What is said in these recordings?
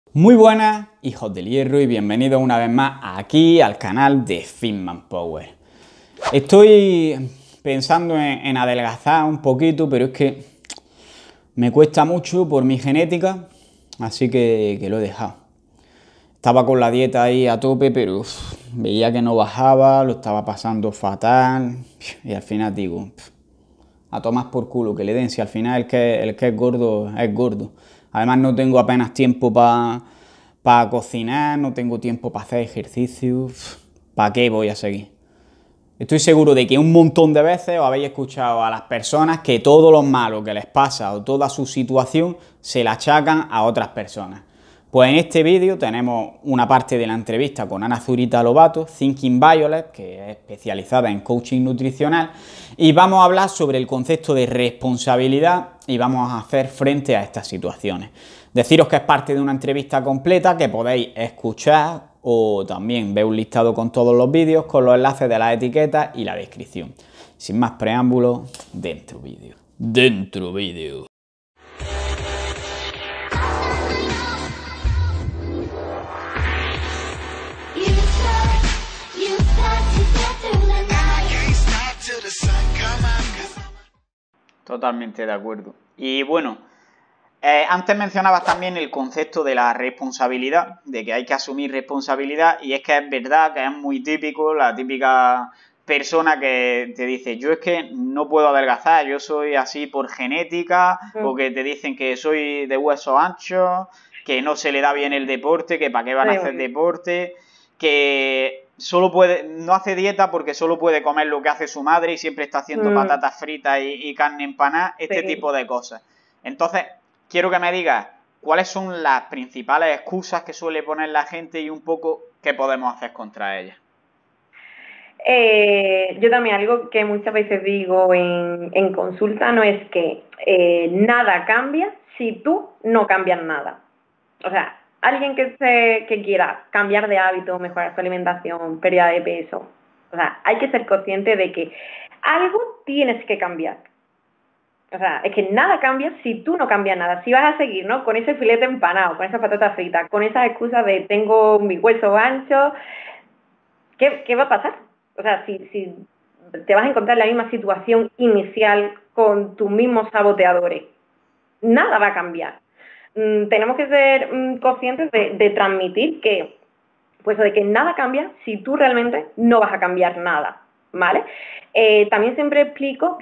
Muy buenas, hijos del hierro, y bienvenidos una vez más aquí al canal de Fitman Power. Estoy pensando en adelgazar un poquito, pero es que me cuesta mucho por mi genética, así que lo he dejado. Estaba con la dieta ahí a tope, pero veía que no bajaba, lo estaba pasando fatal, y al final digo, a tomar por culo, que le den, si al final el que es gordo es gordo. Además no tengo apenas tiempo para cocinar, no tengo tiempo para hacer ejercicio. ¿Para qué voy a seguir? Estoy seguro de que un montón de veces os habéis escuchado a las personas que todo lo malo que les pasa o toda su situación se la achacan a otras personas. Pues en este vídeo tenemos una parte de la entrevista con Ana Zurita Lobato, Thinking Violet, que es especializada en coaching nutricional, y vamos a hablar sobre el concepto de responsabilidad y vamos a hacer frente a estas situaciones. Deciros que es parte de una entrevista completa que podéis escuchar o también ver un listado con todos los vídeos con los enlaces de las etiquetas y la descripción. Sin más preámbulos, dentro vídeo. Dentro vídeo. Totalmente de acuerdo. Y bueno, antes mencionabas también el concepto de la responsabilidad, de que hay que asumir responsabilidad, y es que es verdad que es muy típico, la típica persona que te dice, yo es que no puedo adelgazar, yo soy así por genética, o que te dicen que soy de huesos anchos, que no se le da bien el deporte, que para qué van a hacer deporte, que no hace dieta porque solo puede comer lo que hace su madre y siempre está haciendo patatas fritas y carne empanada, este tipo de cosas. Entonces, quiero que me digas cuáles son las principales excusas que suele poner la gente y un poco qué podemos hacer contra ellas. Yo también algo que muchas veces digo en consulta no es que nada cambia si tú no cambias nada. O sea, alguien que quiera cambiar de hábito, mejorar su alimentación, pérdida de peso, o sea, hay que ser consciente de que algo tienes que cambiar. O sea, es que nada cambia si tú no cambias nada. Si vas a seguir, ¿no? Con ese filete empanado, con esa patata frita, con esas excusas de tengo mi hueso ancho, ¿qué va a pasar? O sea, si te vas a encontrar en la misma situación inicial con tus mismos saboteadores, nada va a cambiar. Tenemos que ser conscientes de transmitir que, pues, de que nada cambia si tú realmente no vas a cambiar nada, ¿vale? También siempre explico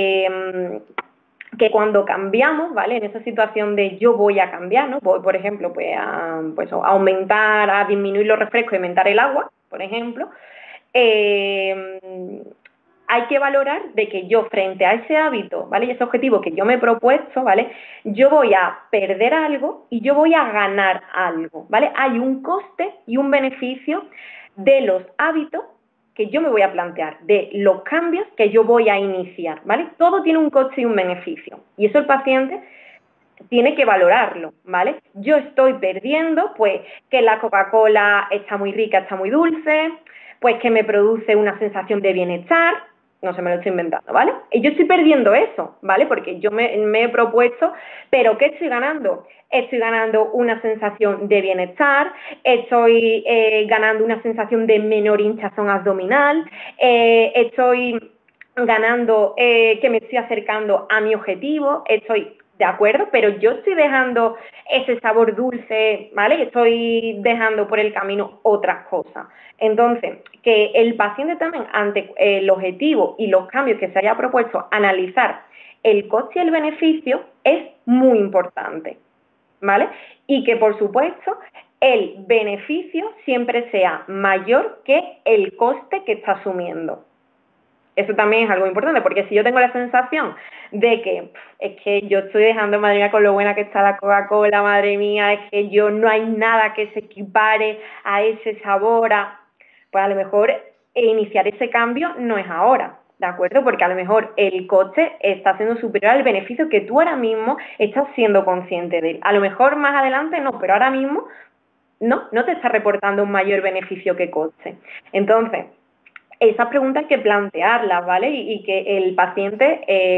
que cuando cambiamos, ¿vale? En esa situación de yo voy a cambiar, ¿no? Voy, por ejemplo, a aumentar, a disminuir los refrescos y aumentar el agua, por ejemplo, eh, hay que valorar de que yo frente a ese hábito, ¿vale? Y ese objetivo que yo me he propuesto, ¿vale? Yo voy a perder algo y yo voy a ganar algo, ¿vale? Hay un coste y un beneficio de los hábitos que yo me voy a plantear, de los cambios que yo voy a iniciar, ¿vale? Todo tiene un coste y un beneficio. Y eso el paciente tiene que valorarlo, ¿vale? Yo estoy perdiendo, pues, que la Coca-Cola está muy rica, está muy dulce, pues que me produce una sensación de bienestar, no se me lo estoy inventando, ¿vale? Y yo estoy perdiendo eso, ¿vale? Porque yo me he propuesto, pero ¿qué estoy ganando? Estoy ganando una sensación de bienestar, estoy ganando una sensación de menor hinchazón abdominal, estoy ganando que me estoy acercando a mi objetivo, estoy de acuerdo, pero yo estoy dejando ese sabor dulce, ¿vale? Estoy dejando por el camino otras cosas. Entonces, que el paciente también, ante el objetivo y los cambios que se haya propuesto, analizar el coste y el beneficio es muy importante, ¿vale? Y que, por supuesto, el beneficio siempre sea mayor que el coste que está asumiendo. Eso también es algo importante, porque si yo tengo la sensación de que es que yo estoy dejando, madre mía, con lo buena que está la Coca-Cola, madre mía, es que yo no hay nada que se equipare a ese sabor, pues a lo mejor iniciar ese cambio no es ahora, ¿de acuerdo? Porque a lo mejor el coste está siendo superior al beneficio que tú ahora mismo estás siendo consciente de él. A lo mejor más adelante no, pero ahora mismo no te está reportando un mayor beneficio que coste. Entonces, esas preguntas hay que plantearlas, ¿vale? Y que el paciente,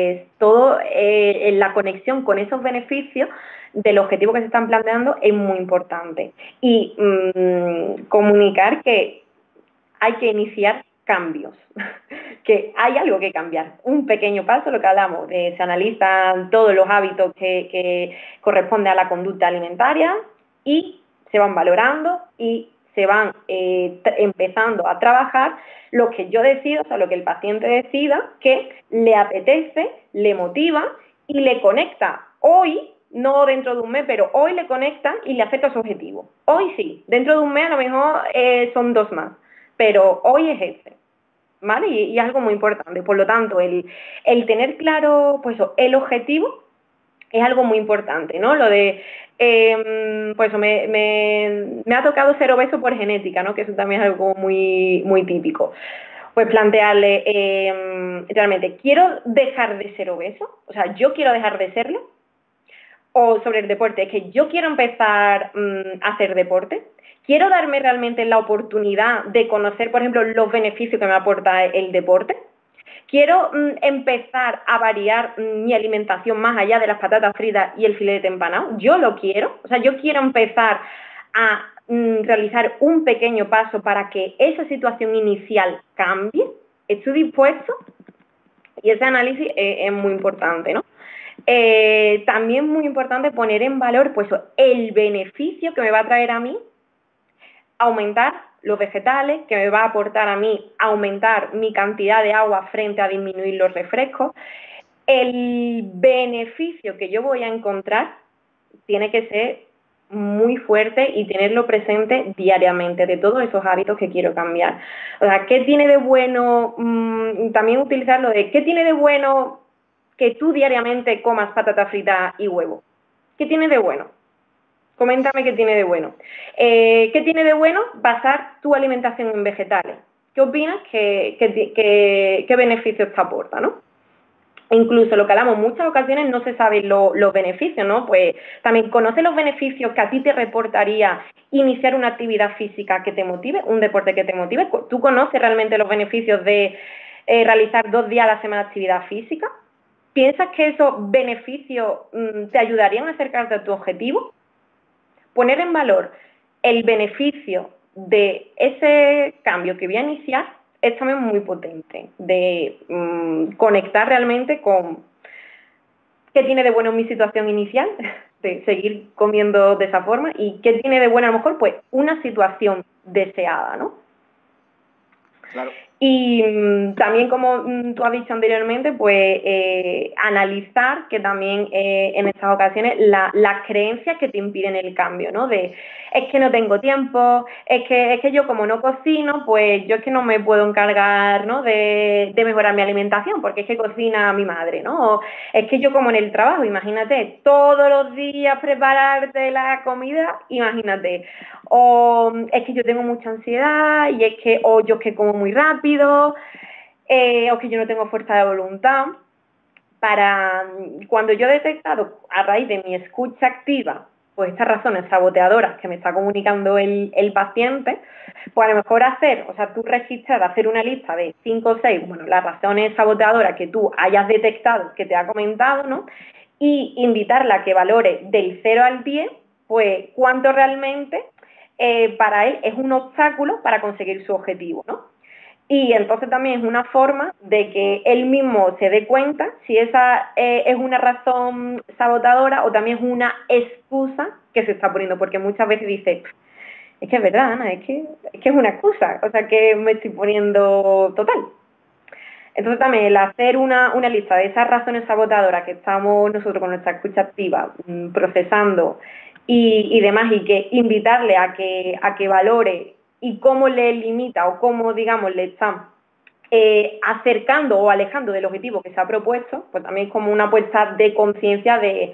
en la conexión con esos beneficios del objetivo que se están planteando es muy importante. Y comunicar que hay que iniciar cambios, que hay algo que cambiar, un pequeño paso, lo que hablamos, se analizan todos los hábitos que corresponden a la conducta alimentaria y se van valorando y se van empezando a trabajar lo que yo decido, o sea, lo que el paciente decida que le apetece, le motiva y le conecta hoy, no dentro de un mes, pero hoy le conecta y le acerca a su objetivo. Hoy sí, dentro de un mes a lo mejor son 2 más, pero hoy es ese, ¿vale? Y es algo muy importante. Por lo tanto, el tener claro, pues, el objetivo es algo muy importante, ¿no? Lo de, pues me ha tocado ser obeso por genética, ¿no? Que eso también es algo muy, muy típico. Pues plantearle, realmente, ¿quiero dejar de ser obeso? O sea, ¿yo quiero dejar de serlo? O sobre el deporte, es que yo quiero empezar a hacer deporte, quiero darme realmente la oportunidad de conocer, por ejemplo, los beneficios que me aporta el deporte, quiero empezar a variar mi alimentación más allá de las patatas fritas y el filete empanado, yo lo quiero, o sea, yo quiero empezar a realizar un pequeño paso para que esa situación inicial cambie, estoy dispuesto, y ese análisis es muy importante, ¿no? También muy importante poner en valor pues el beneficio que me va a traer a mí aumentar los vegetales, que me va a aportar a mí aumentar mi cantidad de agua frente a disminuir los refrescos. El beneficio que yo voy a encontrar tiene que ser muy fuerte y tenerlo presente diariamente de todos esos hábitos que quiero cambiar. O sea, ¿qué tiene de bueno? También utilizarlo de ¿qué tiene de bueno que tú diariamente comas patata frita y huevo? ¿Qué tiene de bueno? Coméntame qué tiene de bueno. ¿Qué tiene de bueno basar tu alimentación en vegetales? ¿Qué opinas? ¿Qué beneficios te aporta, no? Incluso lo que hablamos, en muchas ocasiones no se saben los beneficios, ¿no? Pues también conoce los beneficios que a ti te reportaría iniciar una actividad física que te motive, un deporte que te motive. ¿Tú conoces realmente los beneficios de realizar 2 días a la semana de actividad física? ¿Piensas que esos beneficios te ayudarían a acercarte a tu objetivo? Poner en valor el beneficio de ese cambio que voy a iniciar es también muy potente, de conectar realmente con qué tiene de bueno mi situación inicial, de seguir comiendo de esa forma, y qué tiene de bueno a lo mejor pues una situación deseada, ¿no? Claro. Y también, como tú has dicho anteriormente, pues analizar que también en estas ocasiones las creencias que te impiden el cambio, ¿no? De es que no tengo tiempo, es que yo como no cocino, pues yo es que no me puedo encargar, ¿no? de mejorar mi alimentación, porque es que cocina mi madre, ¿no? O es que yo como en el trabajo, imagínate, todos los días prepararte la comida, imagínate. O es que yo tengo mucha ansiedad y es que, o yo es que como muy rápido, o que yo no tengo fuerza de voluntad. Cuando yo he detectado a raíz de mi escucha activa, pues estas razones saboteadoras que me está comunicando el paciente, pues a lo mejor tú registrar, hacer una lista de 5 o 6, bueno, las razones saboteadoras que tú hayas detectado, que te ha comentado, ¿no? Y invitarla a que valore del 0 al 10, pues cuánto realmente para él es un obstáculo para conseguir su objetivo, ¿no? Y entonces también es una forma de que él mismo se dé cuenta si esa es una razón sabotadora o también es una excusa que se está poniendo, porque muchas veces dice, es que es verdad, Ana, es que es una excusa, o sea que me estoy poniendo total. Entonces también el hacer una lista de esas razones sabotadoras que estamos nosotros con nuestra escucha activa procesando y demás, y que invitarle a que valore y cómo le limita o cómo, digamos, le está acercando o alejando del objetivo que se ha propuesto, pues también es como una puesta de conciencia de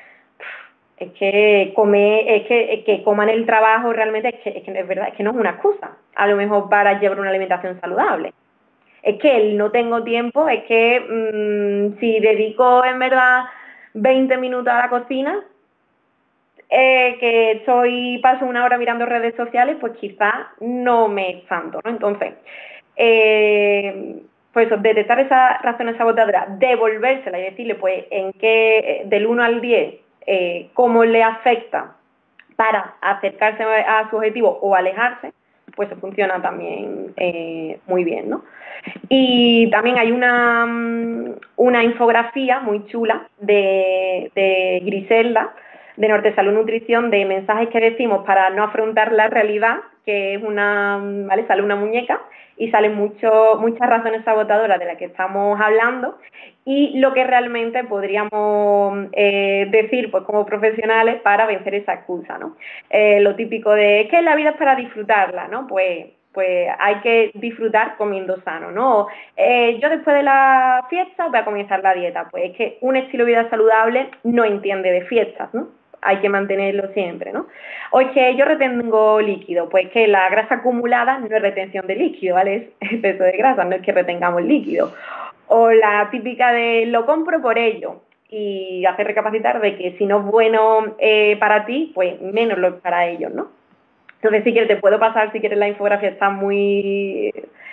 es que coman el trabajo realmente es que es verdad, es que no es una excusa, a lo mejor para llevar una alimentación saludable. Es que el no tengo tiempo, es que si dedico en verdad 20 minutos a la cocina, paso 1 hora mirando redes sociales, pues quizás no me es tanto, ¿no? Entonces, pues eso, detectar esas razones saboteadoras, devolvérsela y decirle, pues, en qué, del 1 al 10, cómo le afecta para acercarse a su objetivo o alejarse, pues eso funciona también muy bien, ¿no? Y también hay una infografía muy chula de Griselda, de Norte Salud Nutrición, de mensajes que decimos para no afrontar la realidad, que es ¿vale? Sale una muñeca y salen muchas razones sabotadoras de las que estamos hablando y lo que realmente podríamos decir pues como profesionales para vencer esa excusa, ¿no? Lo típico de es que la vida es para disfrutarla, ¿no? Pues hay que disfrutar comiendo sano, ¿no? Yo después de la fiesta voy a comenzar la dieta, pues es que un estilo de vida saludable no entiende de fiestas, ¿no? Hay que mantenerlo siempre, ¿no? O es que yo retengo líquido, pues que la grasa acumulada no es retención de líquido, ¿vale? Es exceso de grasa, no es que retengamos líquido. O la típica de lo compro por ello y hacer recapacitar de que si no es bueno para ti, pues menos lo es para ellos, ¿no? Entonces, si quieres, te puedo pasar, si quieres, la infografía está muy...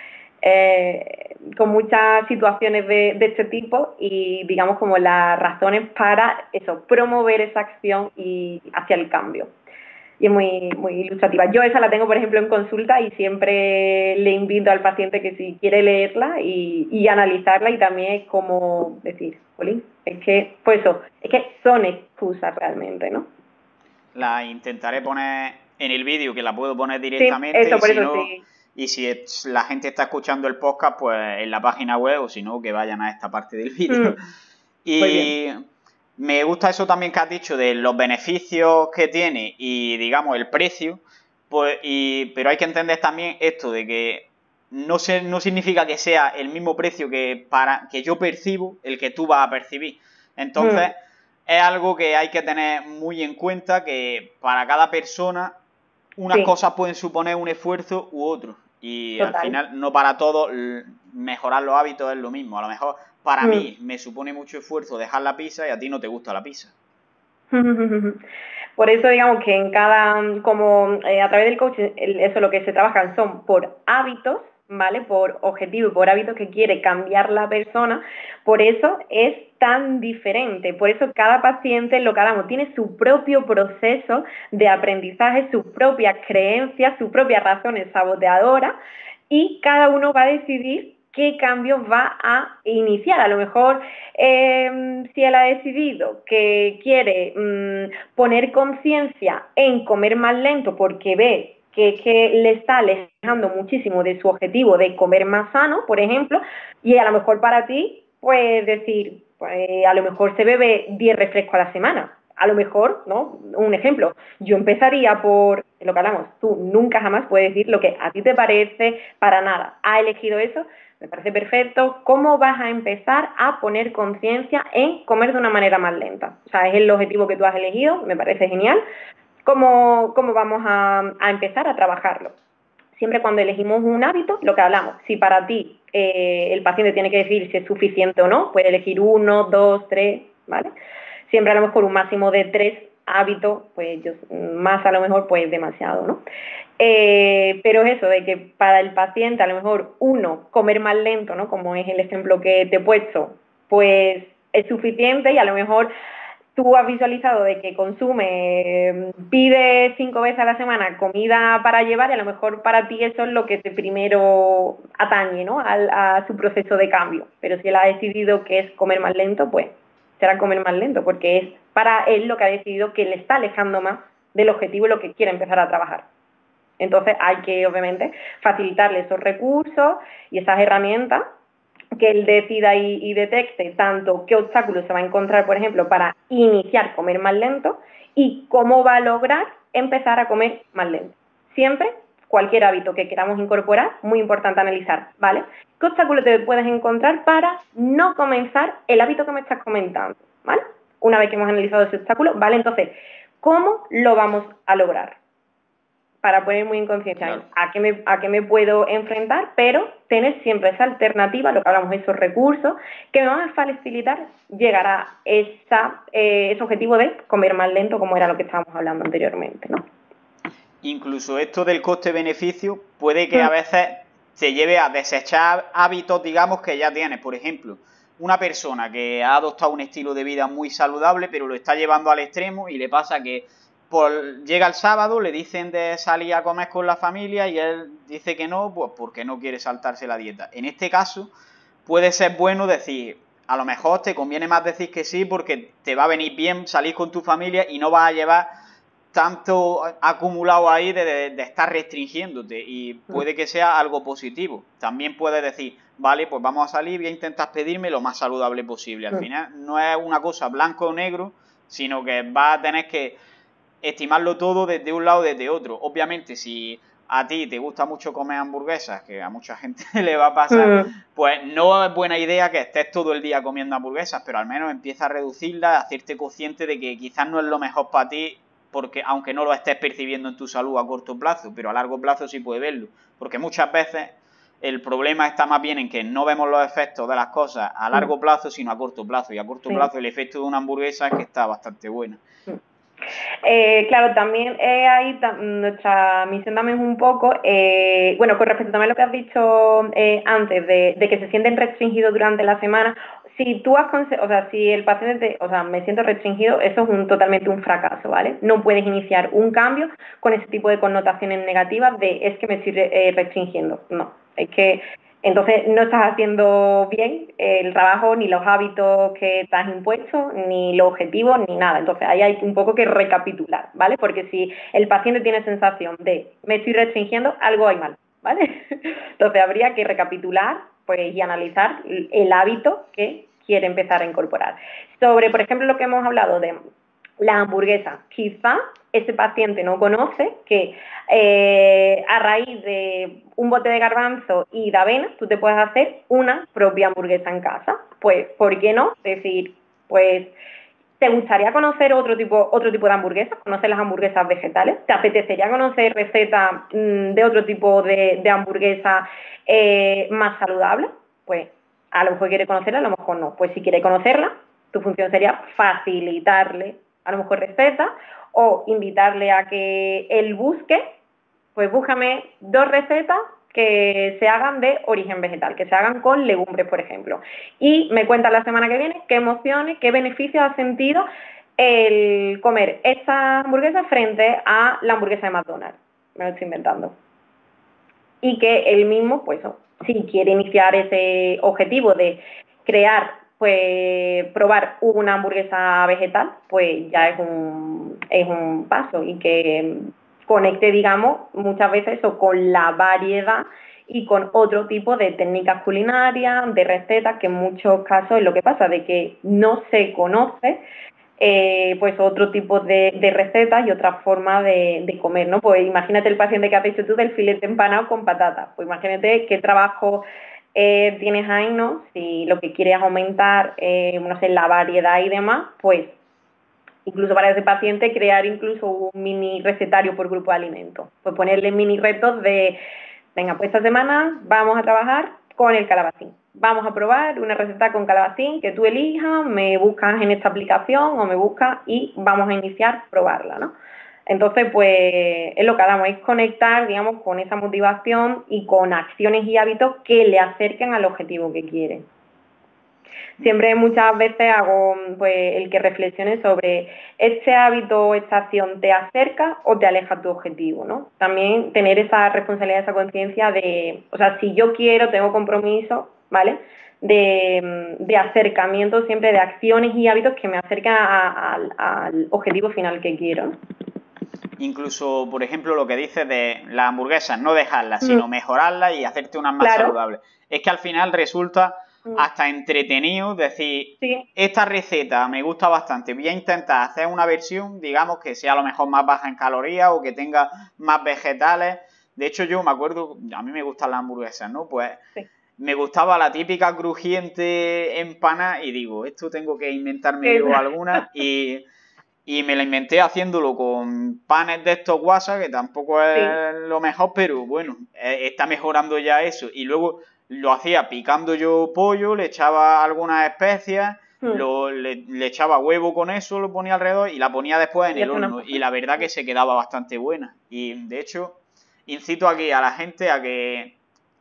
con muchas situaciones de este tipo y, digamos, como las razones para eso, promover esa acción y hacia el cambio. Y es muy ilustrativa. Yo esa la tengo, por ejemplo, en consulta y siempre le invito al paciente que si quiere leerla y analizarla y también es como decir, Jolín, es que, pues eso, es que son excusas realmente, ¿no? La intentaré poner en el vídeo, que la puedo poner Sí, directamente, eso, y por si eso no, sí. y si la gente está escuchando el podcast, pues en la página web, o si no, que vayan a esta parte del vídeo. Muy bien. Y me gusta eso también que has dicho de los beneficios que tiene y, digamos, el precio, pues, pero hay que entender también esto de que no significa que sea el mismo precio que yo percibo el que tú vas a percibir. Entonces, es algo que hay que tener muy en cuenta, que para cada persona unas Sí, cosas pueden suponer un esfuerzo u otro. Y al total. final, no para todos mejorar los hábitos es lo mismo. A lo mejor para mí me supone mucho esfuerzo dejar la pizza y a ti no te gusta la pizza. Por eso digamos que en cada, como a través del coaching, eso lo que se trabajan son por hábitos, ¿vale? Por objetivos y por hábitos que quiere cambiar la persona, por eso es tan diferente, por eso cada paciente, lo que hablamos, tiene su propio proceso de aprendizaje, sus propias creencias, sus propias razones saboteadoras y cada uno va a decidir qué cambios va a iniciar. A lo mejor si él ha decidido que quiere poner conciencia en comer más lento porque ve que le está alejando muchísimo de su objetivo de comer más sano, por ejemplo, y a lo mejor para ti, pues decir, pues, a lo mejor se bebe 10 refrescos a la semana. A lo mejor, ¿no? Un ejemplo, yo empezaría por lo que hablamos, tú nunca jamás puedes decir lo que a ti te parece para nada. ¿Ha elegido eso? Me parece perfecto. ¿Cómo vas a empezar a poner conciencia en comer de una manera más lenta? O sea, es el objetivo que tú has elegido, me parece genial. ¿Cómo vamos a empezar a trabajarlo? Siempre cuando elegimos un hábito, lo que hablamos, si para ti el paciente tiene que decir si es suficiente o no, puede elegir 1, 2, 3, ¿vale? Siempre a lo mejor un máximo de 3 hábitos, pues más a lo mejor pues demasiado, ¿no? Pero es eso, de que para el paciente a lo mejor uno, comer más lento, ¿no? Como es el ejemplo que te he puesto, pues es suficiente y a lo mejor tú has visualizado de que consume, pide 5 veces a la semana comida para llevar y a lo mejor para ti eso es lo que te primero atañe, ¿no? A su proceso de cambio. Pero si él ha decidido que es comer más lento, pues será comer más lento porque es para él lo que ha decidido que le está alejando más del objetivo y lo que quiere empezar a trabajar. Entonces hay que, obviamente, facilitarle esos recursos y esas herramientas que él decida y detecte tanto qué obstáculos se va a encontrar, por ejemplo, para iniciar a comer más lento y cómo va a lograr empezar a comer más lento. Siempre, cualquier hábito que queramos incorporar, muy importante analizar, ¿vale? ¿Qué obstáculos te puedes encontrar para no comenzar el hábito que me estás comentando, ¿vale? Una vez que hemos analizado ese obstáculo, ¿vale? Entonces, ¿cómo lo vamos a lograr? Para poner muy en conciencia Claro. a qué me puedo enfrentar, pero tener siempre esa alternativa, lo que hablamos, esos recursos, que me van a facilitar llegar a ese objetivo de comer más lento, como era lo que estábamos hablando anteriormente, ¿no? Incluso esto del coste-beneficio puede que a veces te lleve a desechar hábitos, digamos, que ya tienes. Por ejemplo, una persona que ha adoptado un estilo de vida muy saludable, pero lo está llevando al extremo y le pasa que llega el sábado, le dicen de salir a comer con la familia y él dice que no, pues porque no quiere saltarse la dieta. En este caso, puede ser bueno decir, a lo mejor te conviene más decir que sí porque te va a venir bien salir con tu familia y no vas a llevar tanto acumulado ahí de estar restringiéndote y puede que sea algo positivo. También puedes decir, vale, pues vamos a salir, voy a intentar pedirme lo más saludable posible. Al final no es una cosa blanco o negro, sino que vas a tener que estimarlo todo desde un lado o desde otro. Obviamente, si a ti te gusta mucho comer hamburguesas, que a mucha gente le va a pasar, pues no es buena idea que estés todo el día comiendo hamburguesas, pero al menos empieza a reducirlas, a hacerte consciente de que quizás no es lo mejor para ti, porque aunque no lo estés percibiendo en tu salud a corto plazo, pero a largo plazo sí puedes verlo, porque muchas veces el problema está más bien en que no vemos los efectos de las cosas a largo plazo, sino a corto plazo, y a corto plazo el efecto de una hamburguesa es que está bastante buena. Claro, también ahí nuestra misión también es un poco, bueno, con respecto también a lo que has dicho antes, de que se sienten restringidos durante la semana, si tú o sea, si el paciente o sea, me siento restringido, eso es totalmente un fracaso, ¿vale? No puedes iniciar un cambio con ese tipo de connotaciones negativas de es que me estoy restringiendo, no, es que entonces no estás haciendo bien el trabajo, ni los hábitos que te has impuesto, ni los objetivos, ni nada. Entonces ahí hay un poco que recapitular, ¿vale? Porque si el paciente tiene sensación de me estoy restringiendo, algo hay mal, ¿vale? Entonces habría que recapitular pues, y analizar el hábito que quiere empezar a incorporar. Sobre, por ejemplo, lo que hemos hablado de la hamburguesa, quizá ese paciente no conoce que a raíz de un bote de garbanzo y de avena, tú te puedes hacer una propia hamburguesa en casa. Pues, ¿por qué no? Es decir, pues, ¿te gustaría conocer otro tipo de hamburguesas? ¿Conocer las hamburguesas vegetales? ¿Te apetecería conocer recetas de otro tipo de hamburguesa más saludable? Pues, a lo mejor quiere conocerla, a lo mejor no. Pues si quiere conocerla, tu función sería facilitarle a lo mejor recetas o invitarle a que él busque, pues búscame 2 recetas que se hagan de origen vegetal, que se hagan con legumbres, por ejemplo. Y me cuenta la semana que viene qué emociones, qué beneficios ha sentido el comer esta hamburguesa frente a la hamburguesa de McDonald's. Me lo estoy inventando. Y que él mismo, pues, si quiere iniciar ese objetivo de crear, pues, probar una hamburguesa vegetal, pues ya es un paso y que conecte, digamos, muchas veces eso con la variedad y con otro tipo de técnicas culinarias, de recetas, que en muchos casos es lo que pasa, de que no se conoce pues otro tipo de recetas y otra forma de comer, ¿no? Pues imagínate el paciente que has dicho tú del filete empanado con patatas, pues imagínate qué trabajo tienes ahí, ¿no? Si lo que quieres es aumentar, no sé, la variedad y demás, pues incluso para ese paciente crear incluso un mini recetario por grupo de alimentos, pues ponerle mini retos de, venga, pues esta semana vamos a trabajar con el calabacín. Vamos a probar una receta con calabacín que tú elijas, me buscas en esta aplicación o me buscas y vamos a iniciar probarla, ¿no? Entonces, pues es lo que hagamos, es conectar, digamos, con esa motivación y con acciones y hábitos que le acerquen al objetivo que quieren. Siempre muchas veces hago pues el que reflexione sobre este hábito o esta acción te acerca o te aleja tu objetivo, ¿no? También tener esa responsabilidad, esa conciencia de, o sea, si yo quiero, tengo compromiso, ¿vale? De acercamiento siempre, de acciones y hábitos que me acercan al objetivo final que quiero, ¿no? Incluso, por ejemplo, lo que dices de las hamburguesas, no dejarlas, sino mejorarlas y hacerte unas más saludables. Es que al final resulta hasta entretenido decir, esta receta me gusta bastante, voy a intentar hacer una versión, digamos, que sea a lo mejor más baja en calorías o que tenga más vegetales. De hecho, yo me acuerdo, a mí me gustan las hamburguesas, ¿no? Pues me gustaba la típica crujiente empanada y digo, esto tengo que inventarme yo alguna y me la inventé haciéndolo con panes de estos guasa, que tampoco es lo mejor, pero bueno, está mejorando ya eso. Y luego lo hacía picando yo pollo, le echaba algunas especias, le echaba huevo con eso, lo ponía alrededor y la ponía después en el horno. Y la verdad que se quedaba bastante buena. Y de hecho, incito aquí a la gente a que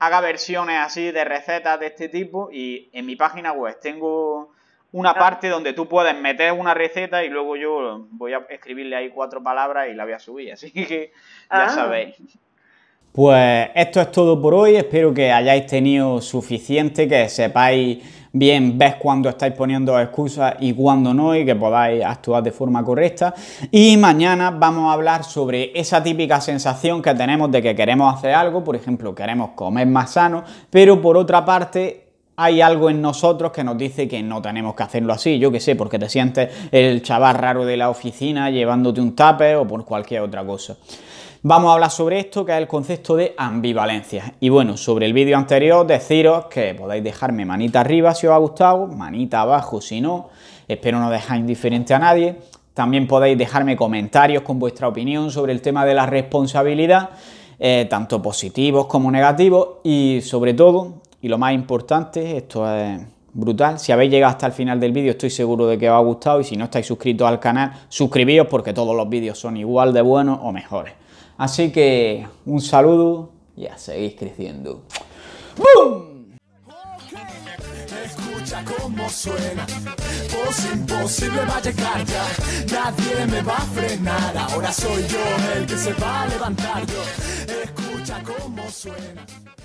haga versiones así de recetas de este tipo y en mi página web tengo una parte donde tú puedes meter una receta y luego yo voy a escribirle ahí 4 palabras y la voy a subir, así que ya sabéis. Pues esto es todo por hoy, espero que hayáis tenido suficiente, que sepáis bien, ves cuándo estáis poniendo excusas y cuándo no, y que podáis actuar de forma correcta. Y mañana vamos a hablar sobre esa típica sensación que tenemos de que queremos hacer algo, por ejemplo, queremos comer más sano, pero por otra parte hay algo en nosotros que nos dice que no tenemos que hacerlo así, yo qué sé, porque te sientes el chaval raro de la oficina llevándote un tupper o por cualquier otra cosa. Vamos a hablar sobre esto, que es el concepto de ambivalencia. Y bueno, sobre el vídeo anterior, deciros que podéis dejarme manita arriba si os ha gustado, manita abajo si no. Espero no dejar indiferente a nadie. También podéis dejarme comentarios con vuestra opinión sobre el tema de la responsabilidad, tanto positivos como negativos. Y sobre todo, y lo más importante, esto es brutal, si habéis llegado hasta el final del vídeo estoy seguro de que os ha gustado, y si no estáis suscritos al canal, suscribíos porque todos los vídeos son igual de buenos o mejores. Así que un saludo y a seguir creciendo. ¡Bum! Escucha cómo suena, voz imposible va a llegar ya, nadie me va a frenar, ahora soy yo el que se va a levantar yo. Escucha cómo suena.